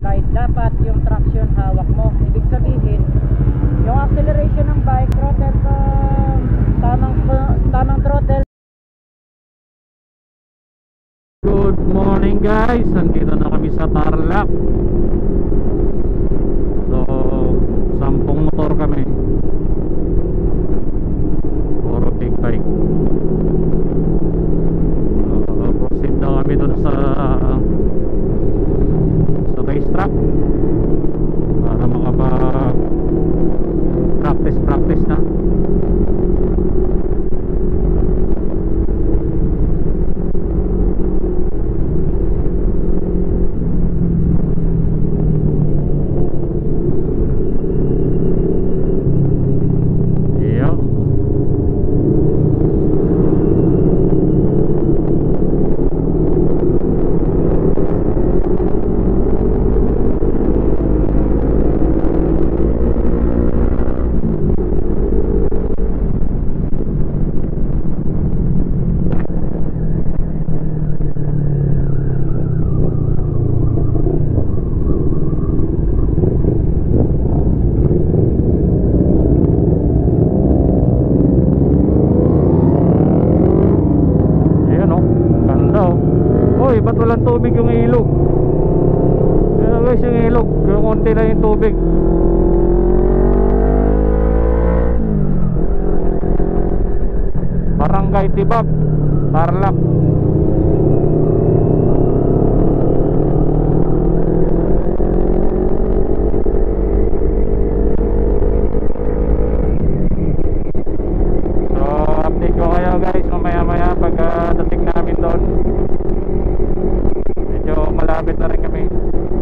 Right, dapat yung traction hawak mo. Ibig sabihin, yung acceleration ng bike, throttle ko, tamang throttle. Good morning guys, nandito na kami sa Tarlac. So, 10 motor kami, puro big bike. Proceed na kami dun sa racetrack para makapag practice na. Ba't walang tubig yung ilog? Ayan guys, yung ilog, yung konti lang yung tubig. Barangay Tibag, Tarlac. So update ko kayo guys mamaya pag dating namin doon. Malapit na rin kami.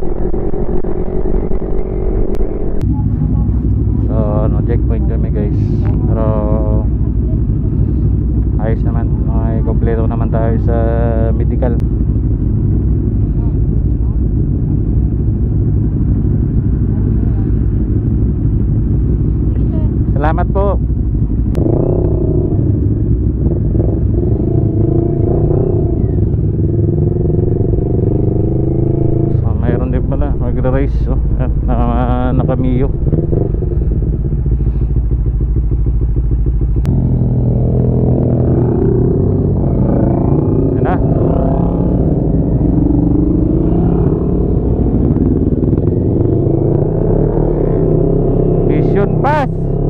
So checkpoint kami guys, pero ayos naman, may kompleto naman tayo sa medical. Salamat po. Magra-race, oh, nakamiyo. Yan na. Vision Pass.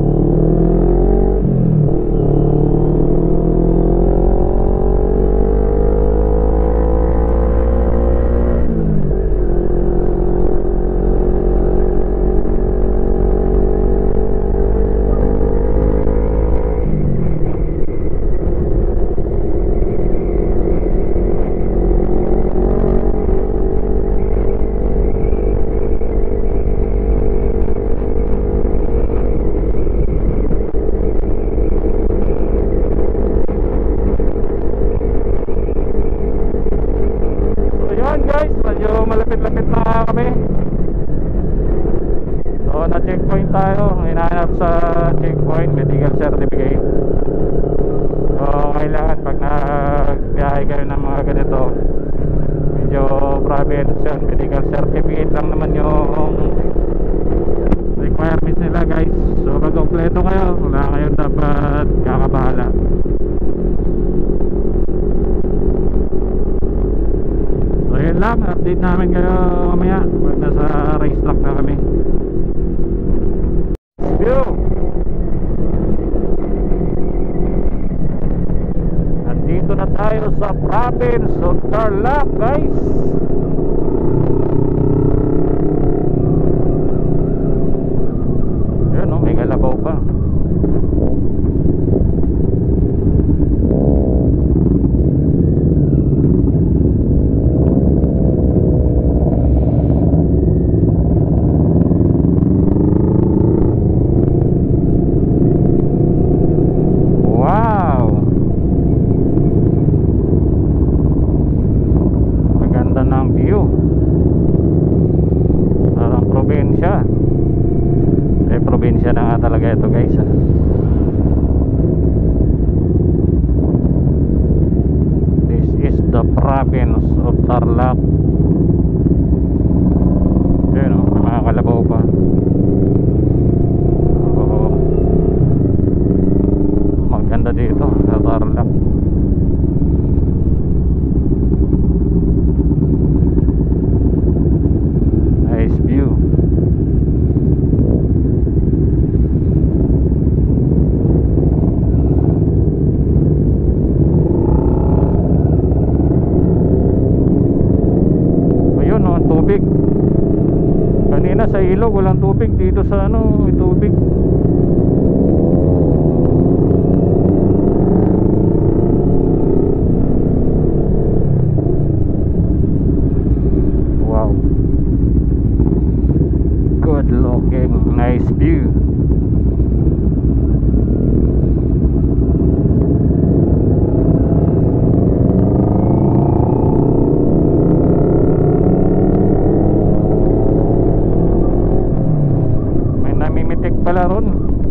Malapit-lapit na kami. So na-checkpoint tayo. Hinahanap sa checkpoint medical certificate. So kailangan pag nagbiyahe kayo ng mga ganito, medyo province yun, medical certificate lang naman yung requirements nila guys. So pag kompleto kayo, wala kayong dapat kakabahala. Ayun lang, update namin kayo mamaya pag nasa racetrack na kami. Yo! Nandito na tayo sa province of Tarlac guys. Ayun oh, may kalabaw pa. Probinsya na nga talaga ito guys. This is the province of Tarlac. Kanina sa ilog walang tubig, dito sa ano may tubig. Wow, good looking, nice view. Pala ron.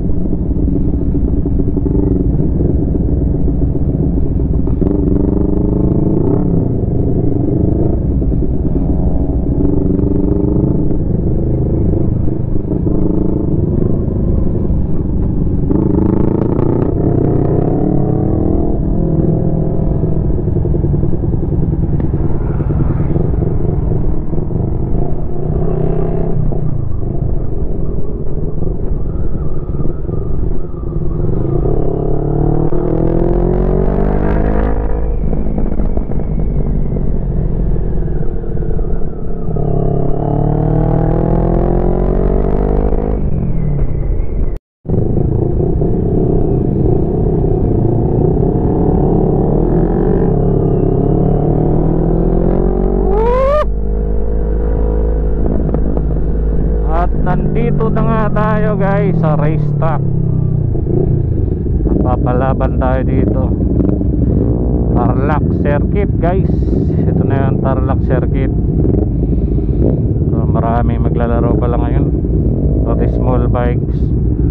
Nandito na nga tayo guys sa racetrack. Papalaban tayo dito. Tarlac Circuit guys. Ito na yung Tarlac Circuit. So, maraming maglalaro pala ngayon. Pati small bikes.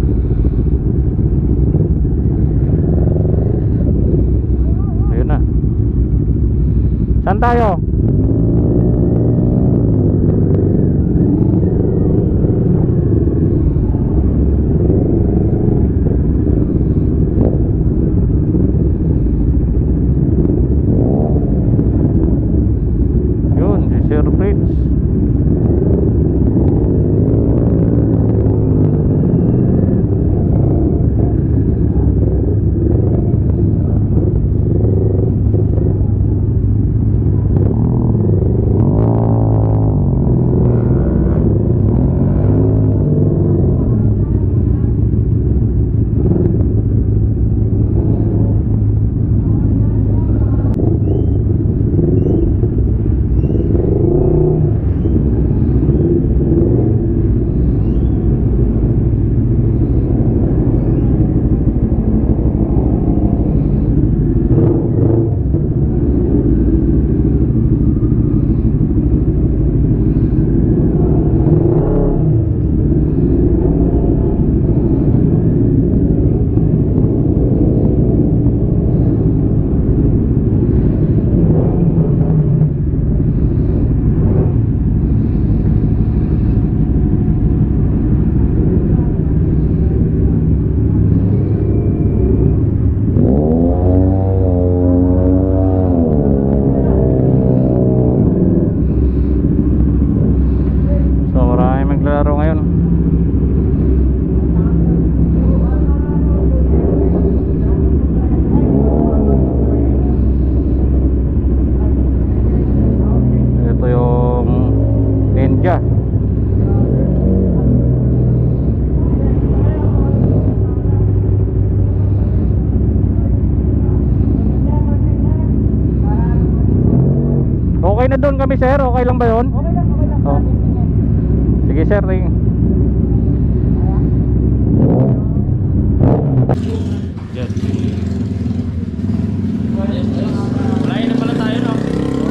Ayun na. Saan tayo? Okay na doon kami sir, okay lang ba yun? Okay lang, okay lang. Oh. Sige sir, ring. Diyan. Wala na pala tayo no?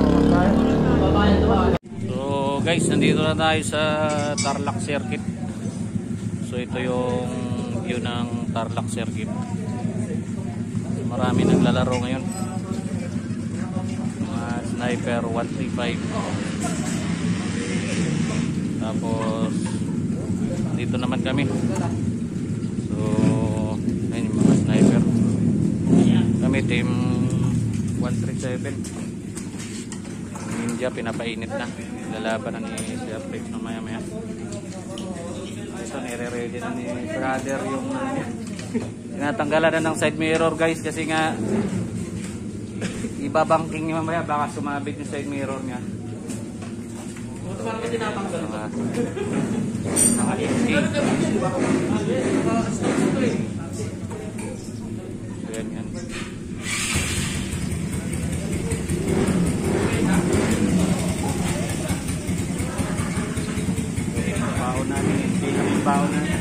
So guys, nandito na tayo sa Tarlac Circuit. So ito yung view ng Tarlac Circuit. Marami naglalaro ngayon. Sniper 135. Tapos dito naman kami. So ayun yung mga sniper. Kami team 137. Ninja pinapainit na. Lalaban na ni Sir Fritz mamaya maya. Ito nire-ready na ni brother yung tinatanggalan na ng side mirror guys kasi nga ibabangking niya mamaya baka sumabit yung side mirror niya. So Mga empty. Yan yan. Baon namin, hindi lang yung baon namin.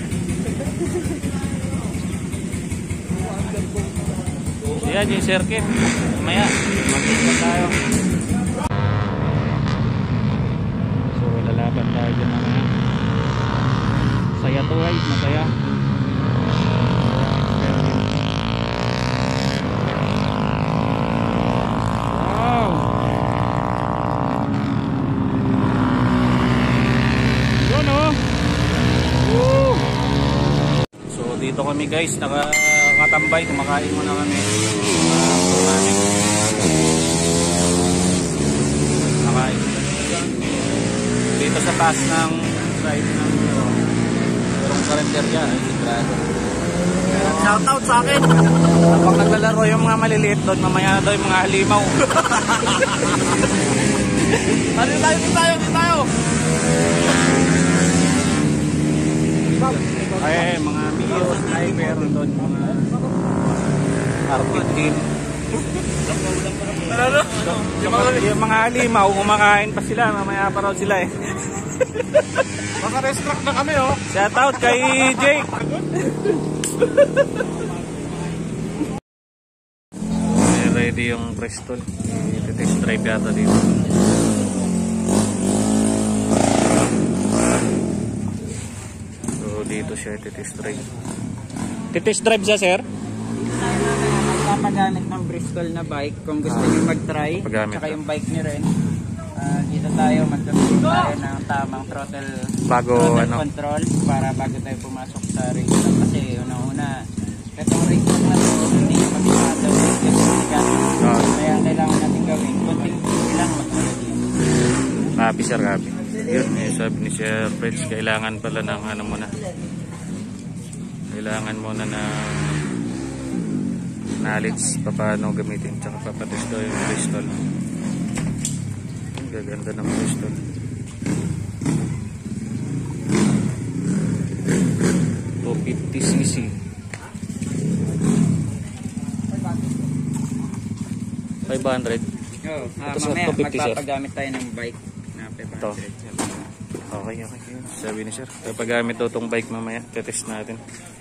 Yan yung circuit. Mamaya, mag-ikot tayo. So, lalaban tayo dyan mamaya. Saya to guys, masaya. Wow! Yun oh! Woo! So, dito kami guys, nakatambay, kumakain muna kami. Nakain dito sa taas ng side ng merong karender dyan, sigurado. Shoutout sa akin. Kapag naglalaro yung mga maliliit doon, mamaya na daw yung mga halimaw. Dito tayo. Ay, mga Mio sniper doon, mga arcade game. Yung mga halimaw, kumakain pa sila, mamaya pa raw sila eh. Maka-restruct na kami oh. Shoutout kay Jake. Ready yung Bristol. Test drive yata dito. So dito siya test drive. Test drive siya sir? Magpapagamit ng Bristol na bike kung gusto niyo mag-try. Tsaka yung bike niyo rin. Dito tayo magkaroon tayo ng tamang throttle control para bago tayo pumasok sa race. Kasi unang-una, itong race na ito, hindi yung mag-iwadaw kaya kailangan natin gawin. Kunting lang mag-ready. Copy sir, copy. Yun, sabi ni Sir Fritz, kailangan pala ng ano muna. Kailangan muna ng knowledge paano gamitin. Tsaka papatest daw yung Bristol. Gaganda ng Bristol. To 50cc. 500. Mamaya magpapagamit tayo ng bike na 500. Ito. Okay. Sabi ni sir, papagamit daw itong bike mamaya. Tetest natin.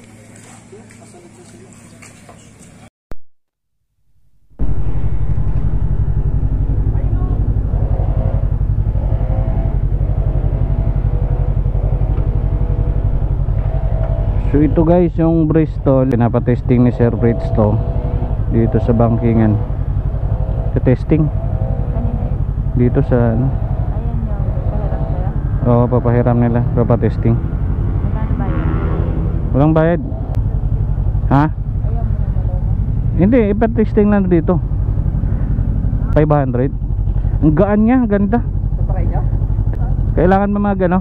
So ito guys yung Bristol, pinapatesting ni Sir Fritz to dito sa bankingan. Testing dito sa ano? Oo, papahiram nila, papatesting. Walang bayad. Ha? Hindi, ipatesting lang dito. 500. Ang gaan niya, ganda. Kailangan mamag ano?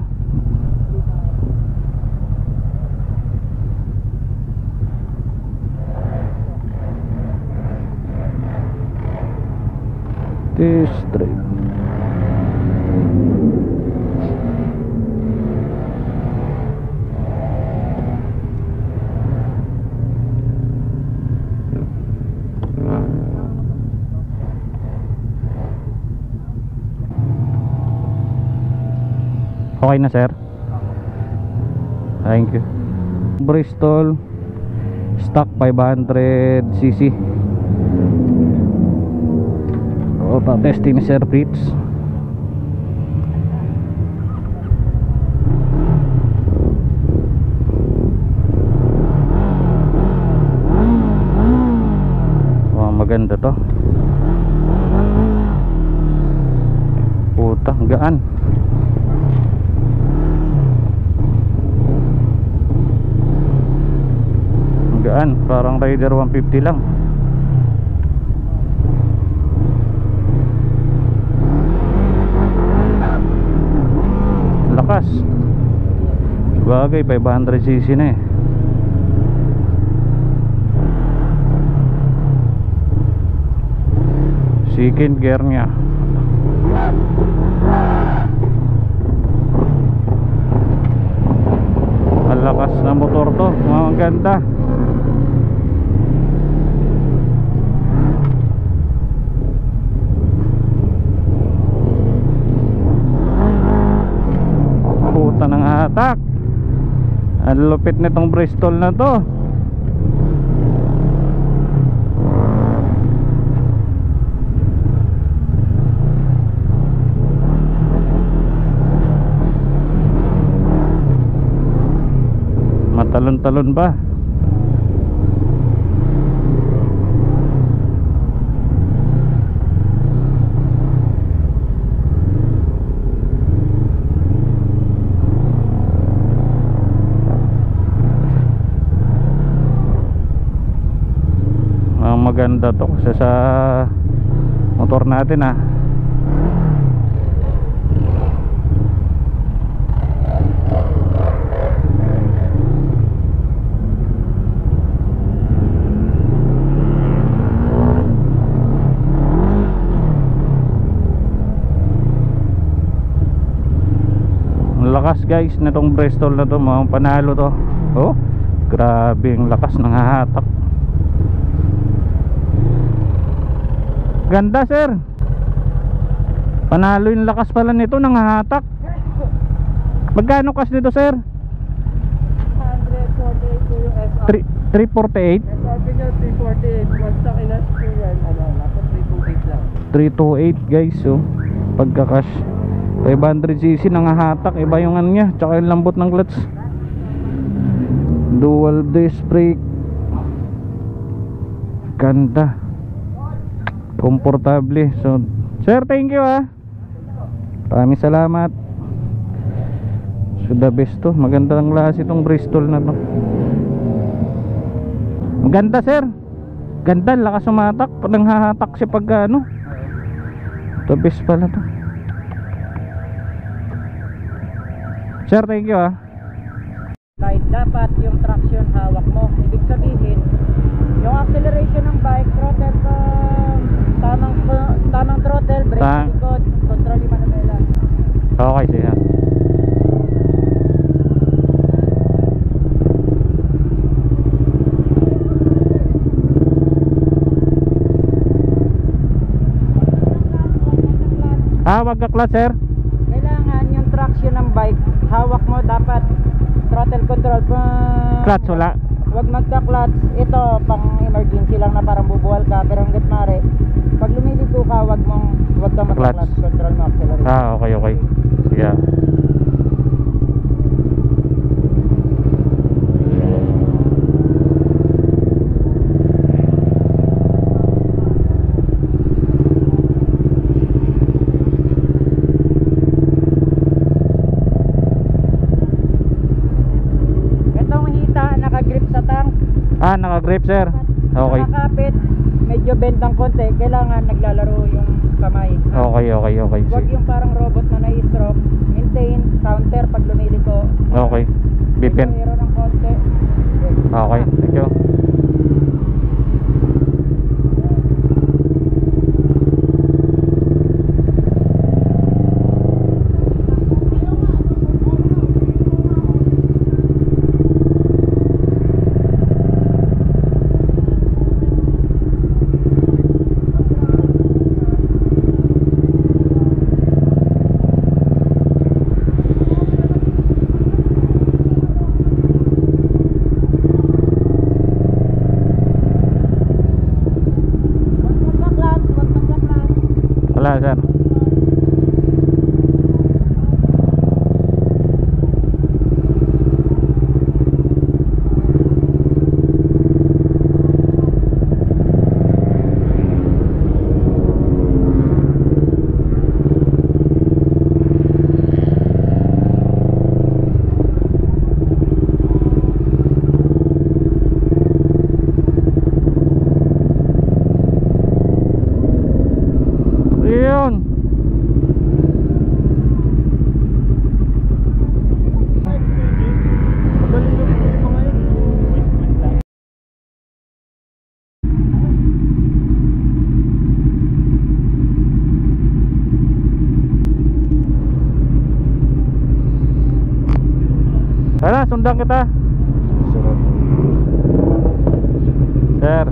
Test drive. Okay na sir? Thank you. Bristol stock 500cc. Pa-testing ni Sir Fritz. Maganda to. Puta, gaan. Gaan, parang Rider 150 lang. Lakas. Bagay 500cc na eh. Second gear nya. to, ang ganda. Puta ng hatak. Ang lupit nitong Bristol na to. Matalon-talon ba? Maganda to kasi sa motor natin ah. Lakas guys nitong Bristol na to, mga panalo to. Oh, grabe ang lakas ng hahatak. Ganda sir. Panalo yung lakas pala nito ng hahatak. Magkano kas nito sir? 148 po yung SR. 348? SRP niya 348. Once na kinas po yan, nasa 328 lang. 328 guys, so pagka-cash 500cc ng hahatak, iba yung ano niya, tsaka yung lambot ng clutch. Dual disc brake. Ganda, komportable. So sir, thank you ah. Maraming salamat. So the best to. Maganda ang klase itong Bristol na to. Maganda sir. Ganda, lakas sumatak. Parang hahatak siya pagka ano. The best pala to. Sir, thank you ah. Kahit dapat yung traction hawak mo, ibig sabihin yung acceleration ng bike, throttle pa, tamang throttle, brake sa likod, control yung manubela. Okay, siya. Wag ka clutch sir. Kailangan yung traction ng bike, hawak mo dapat throttle control pa. Clutch wala. Wag magka-clutch. Ito pang emergency lang na parang bubuwal ka, pero hangga't mare pag lumiliko ka, wag ka magka-clutch, control mo acceleration. Okay. Sige. Naka-grip sir. Okay. Nakakapit, medyo bend ng konti, kailangan naglalaro yung kamay. Okay. Huwag yung parang robot na na-stroke. Maintain, counter pag lumiliko. Okay. Bipin. Medyo ng konti. Okay, thank you. Wala sir. Tara, sundan kita. Sir.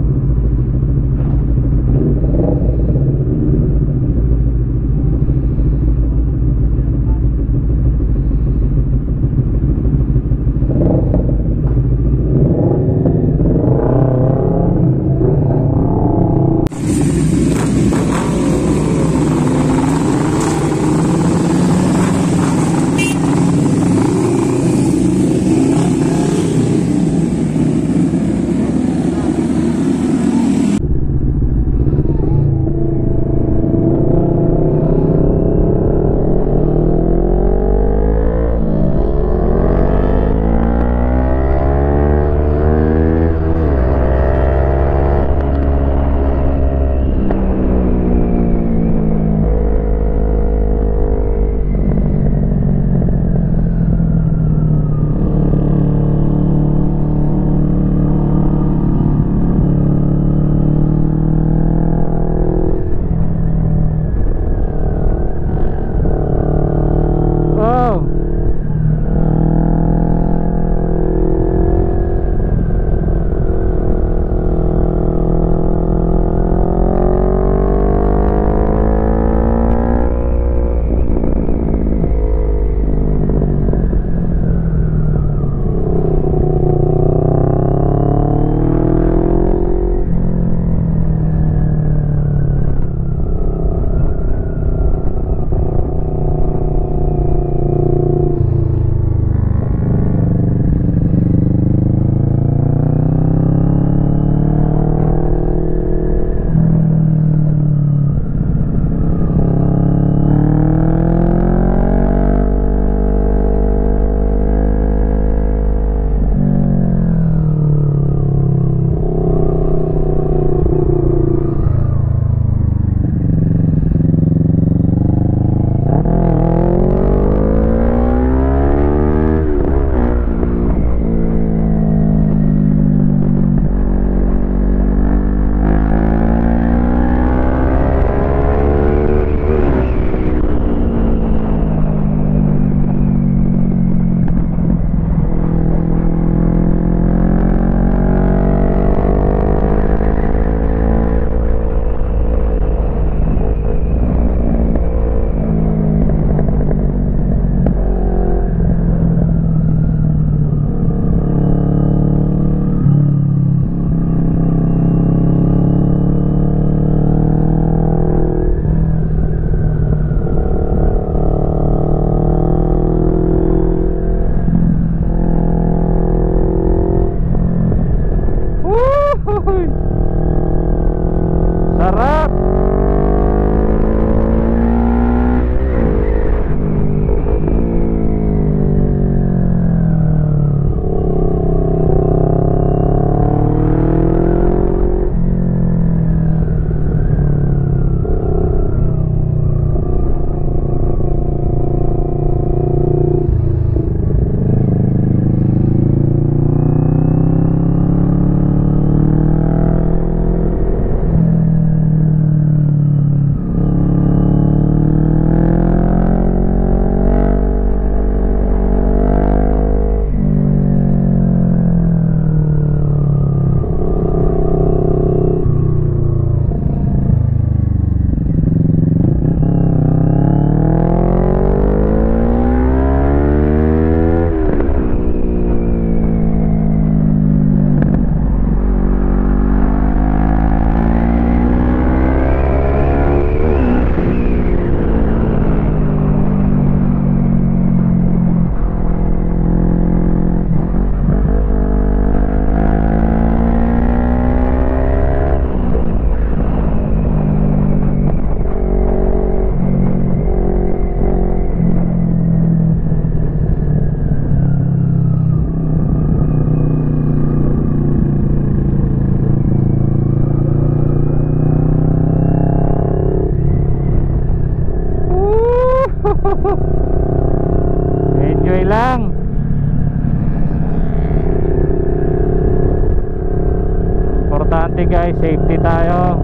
importante guys, safety tayo.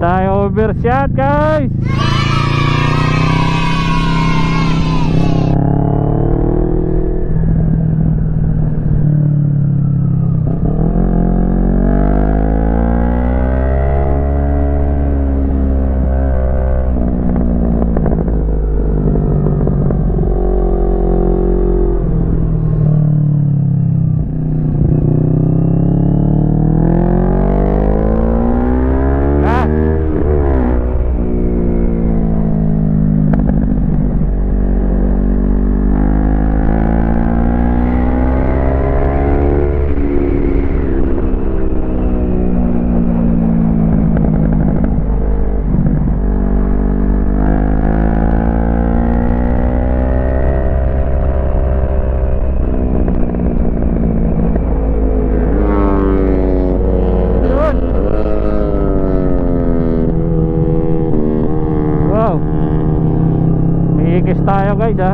tayo overshot guys. Tayo guys ha.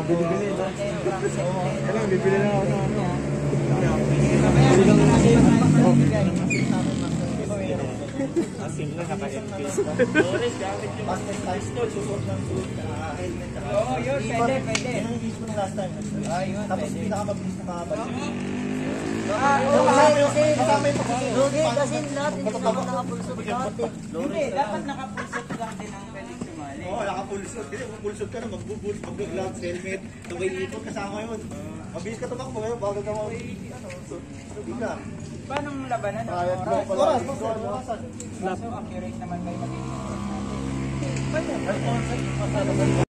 bili-bili. Kailangan, bibili na ako ng ano. Asim na naka-MP. Boris, gamit yung pistol, susot ng helmet. Oo, yun, pwede. Yan ang use mo na last time. Ayun, Tapos pwede. pinakamabilis na makabalik. Kasama yung pagkakas. Lugi kasi lahat hindi naman nakapulsot dati. Hindi, dapat nakapulsot lang din ang pwedeng sumali. Oo, nakapulsot. Kasi kung pulsot ka na, magbubul, mag-gloves, helmet, sabay ipot, kasama yun. Mabilis ka tumakbo ngayon, bago ka bigla. Paano ang labanan? Oras. Kaso accurate naman kayo magiging. Pwede.